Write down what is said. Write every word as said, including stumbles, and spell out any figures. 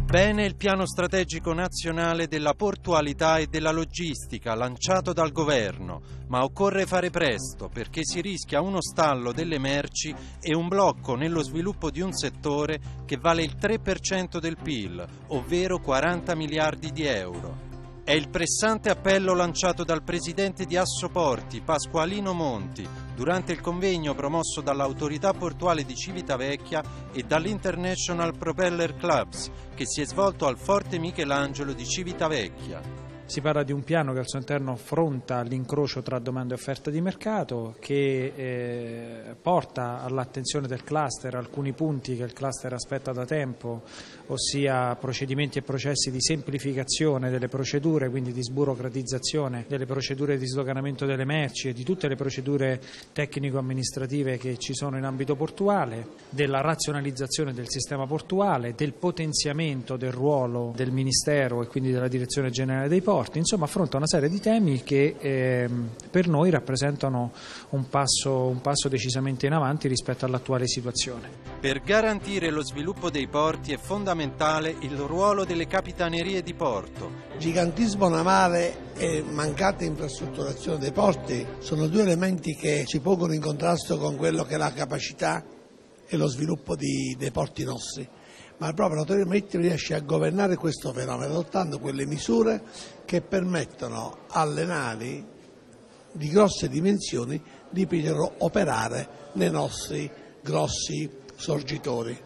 Bene il piano strategico nazionale della portualità e della logistica lanciato dal governo, ma occorre fare presto perché si rischia uno stallo delle merci e un blocco nello sviluppo di un settore che vale il tre per cento del P I L, ovvero quaranta miliardi di euro. È il pressante appello lanciato dal presidente di Assoporti, Pasqualino Monti, durante il convegno promosso dall'autorità portuale di Civitavecchia e dall'International Propeller Clubs, che si è svolto al Forte Michelangelo di Civitavecchia. Si parla di un piano che al suo interno affronta l'incrocio tra domanda e offerta di mercato, che eh, porta all'attenzione del cluster alcuni punti che il cluster aspetta da tempo, ossia procedimenti e processi di semplificazione delle procedure, quindi di sburocratizzazione delle procedure di sdoganamento delle merci e di tutte le procedure tecnico-amministrative che ci sono in ambito portuale, della razionalizzazione del sistema portuale, del potenziamento del ruolo del Ministero e quindi della Direzione Generale dei Porti. Insomma, affronta una serie di temi che eh, per noi rappresentano un passo, un passo decisamente in avanti rispetto all'attuale situazione. Per garantire lo sviluppo dei porti è fondamentale il ruolo delle capitanerie di porto. Gigantismo navale e mancata infrastrutturazione dei porti sono due elementi che si pongono in contrasto con quello che è la capacità e lo sviluppo di, dei porti nostri. Ma proprio l'autorità marittima riesce a governare questo fenomeno adottando quelle misure che permettono alle navi di grosse dimensioni di poter operare nei nostri grossi sorgitori.